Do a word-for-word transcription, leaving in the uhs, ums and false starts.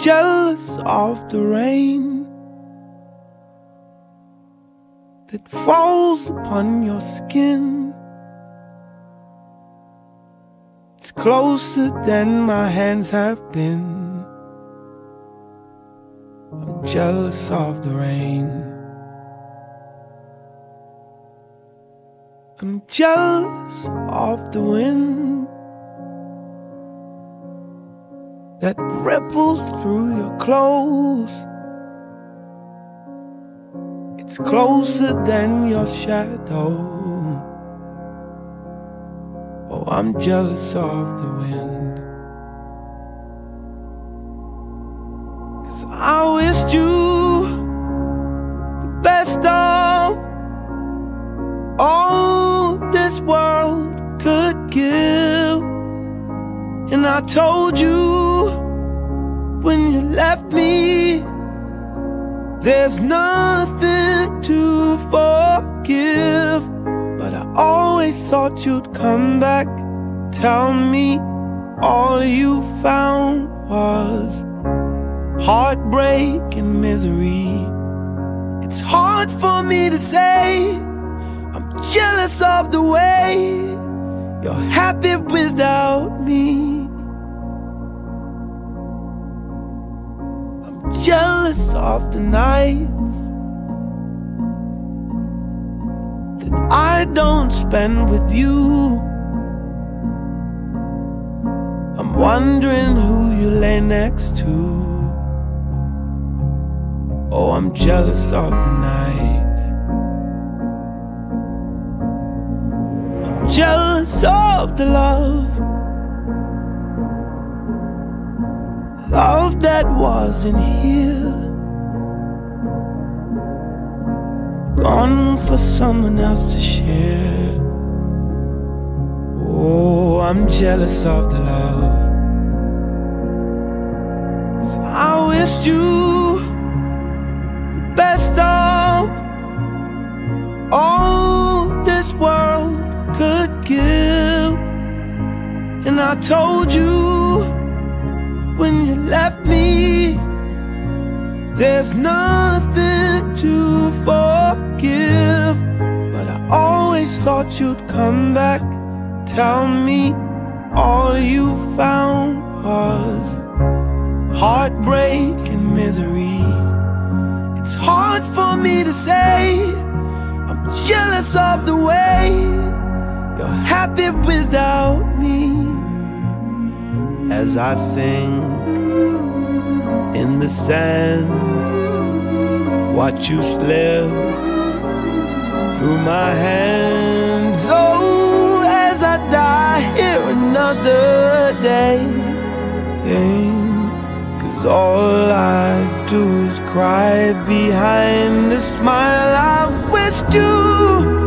jealous of the rain that falls upon your skin. It's closer than my hands have been. I'm jealous of the rain. I'm jealous of the wind that ripples through your clothes. It's closer than your shadow. Oh, I'm jealous of the wind, 'cause I wished you the best of all this world could give. And I told you when you left me, there's nothing to forgive. But I always thought you'd come back, tell me all you found was heartbreak and misery. It's hard for me to say I'm jealous of the way you're happy without me. I'm jealous of the nights that I don't spend with you. I'm wondering who you lay next to. Oh, I'm jealous of the night. I'm jealous of the love, love that wasn't here, gone for someone else to share. Oh, I'm jealous of the love, 'cause I wished you the best of all this world could give. And I told you when you left me, there's nothing to forgive. But I always thought you'd come back, tell me all you found was heartbreak and misery. It's hard for me to say I'm jealous of the way you're happy without me. As I sing in the sand, watch you slip through my hands. Oh, as I die here another day, yeah, 'cause all I do is cry behind a smile. I wished you